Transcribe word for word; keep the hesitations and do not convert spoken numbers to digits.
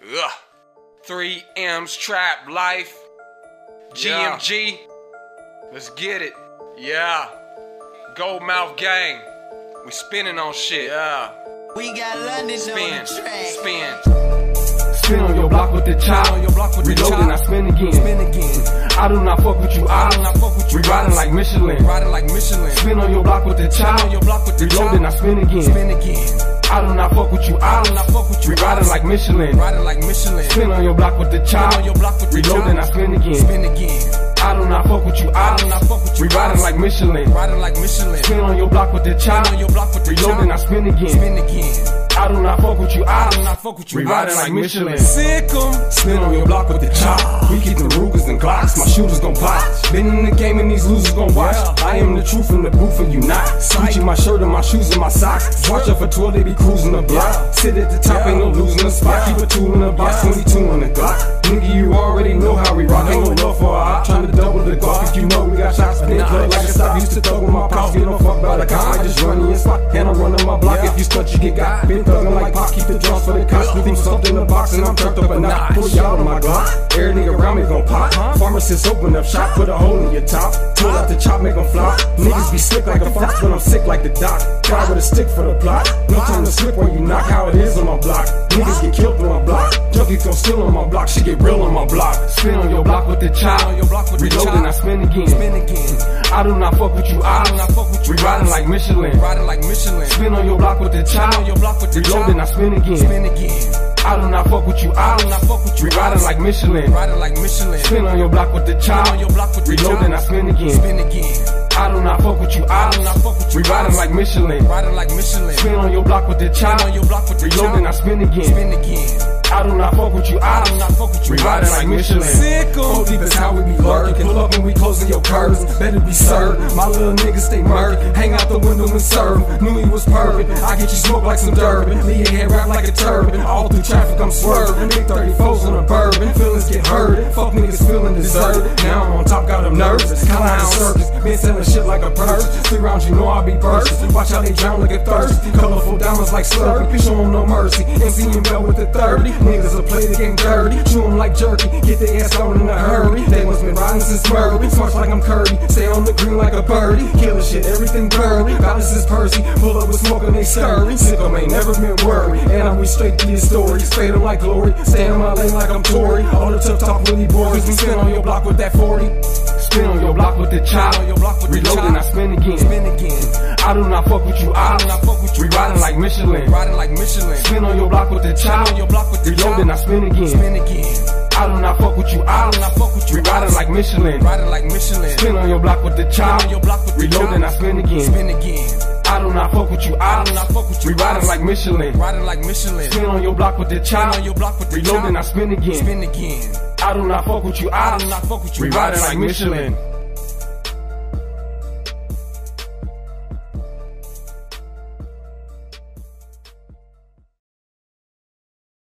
Ugh. three M's Trap Life. G M G. Yeah. Let's get it. Yeah. Gold Mouth Gang. We spinning on shit. Yeah. We got London spin, on the track. Spin. Spin on your block with the chop. Reload and I spin again. Spin again. I do not fuck with you. I do not fuck with you. We riding like Michelin. Riding like Michelin. Spin on your block with the chop. Reload and I spin again. Spin again. I do not fuck with you. I do not fuck with you. We riding like Michelin. Riding like Michelin. Spin on your block with the chop. Reload and I spin again. Spin again. I do not fuck with you. I do not fuck with you. We riding like Michelin. Riding like Michelin. Spin on your block with the chop. Reload and I spin again. Spin again. I do not fuck with you. I do not fuck with you. We riding like Michelin. sik three m. Spin on your block with the chop. We keep them Rugers and Glocks. My shooters gon' pop. Been in the game and these losers gon' watch. I am the truth in the booth and you not. Gucci my shirt and my shoes and my socks. Watch out for twelve, they be cruising the block. Sit at the top, ain't no losing the spot. Keep a tool in the box, twenty-two on the Glock. Nigga, you already know how we rock. Ain't no love for a op. Trying to double the Glock. If you know we got shots, spin club like a stop. Used to thug with my pops. Get no fuck by the cop. I just run in spot. And I'm running my block. If you stunt, you get got. Been thugging like Pop. Keep the drums for the cops. Leave them stuffed in the box and I'm tucked up a knot. Pull y'all on my Glock. Every nigga around me gon' pop. Pharmacist open up shop. Put a hole in your top. Pull out the chop, make them flop. Niggas be slick like a fox, but I'm sick like the doc. Try with a stick for the plot. No time to slip when you knock. How it is on my block. Niggas get killed on my block. Junkies gon' steal on my block. Shit get real on my block. Spin on your block with the chop. Reload and I spin again. Spin again. I do not fuck with you. I do not fuck with you. We riding like Michelin. Riding like Michelin. Spin on your block with the chop. Reload and I spin again. Spin again. I do not fuck with you. I do not fuck with you. We riding like Michelin. Riding like Michelin. Spin on your block with the chop. Reload and I spin again. Spin again. I do not fuck with you. I do not fuck with you. We riding like Michelin. Riding like Michelin. Spin on your block with the chop. Reload and I spin again. Spin again. I do not fuck with you. I do not fuck with you. We riding like Michelin. sik three m. Go deep is how we be lurking. Pull up and we closing your curtains. Better be served. My little niggas stay murky. Hang out the window and serve. Knew he was perfect. I get you smoked like some Durban. Leave your head wrapped like a turban. All through traffic I'm swerving. Big thirty-fours on a bourbon. Feelings get hurt. Fuck niggas feeling deserted. Now I'm on top, got them nervous. Clown circus. Been selling shit like a purse. Three rounds, you know I be bursting. Watch how they drown like a thirst. Colorful diamonds like Slurpee. Show them no mercy. M C and Bell with the thirty. Niggas will play the game dirty. Chew them like jerky. Get their ass on in a hurry. They must been riding since Murray. Smarts like I'm Curry. Stay on the green like a birdie. Killer shit, everything burly. Balance is Percy. Pull up with smoke and they scurry. sik three m ain't never been worried. And I'm straight through your story. Fade them like glory. Stay in my lane like I'm Tory. All the tough talk really boys. We spin on your block with that forty. Spin on your block with the chop. Reload and I spin again. Spin again. I do not fuck with you. I do not fuck with you. We riding like Michelin. Riding like Michelin. Spin on your block with the chop. Reload and I spin again. Spin again. I do not fuck with you. I do not fuck with you. We riding like Michelin. Riding like Michelin. Spin on your block with the chop. Reload and I spin again. Spin again. I do not fuck with you. I do not fuck with you. We riding like Michelin. Riding like Michelin. Spin on your block with the chop. Reload and I spin again. Spin again. I do not fuck with you. I do not fuck with you. We riding like Michelin.